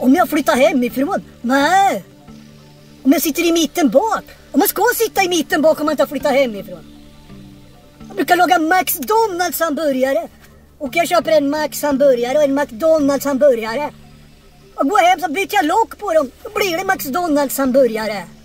Om jag flyttar hemifrån? Nej. Om jag sitter i mitten bak? Om man ska sitta i mitten bak om man inte har flyttat hemifrån. Jag brukar laga McDonalds hamburgare. Och jag köper en Max hamburgare och en McDonalds hamburgare. Och går hem så byter jag lock på dem. Då blir det McDonalds hamburgare.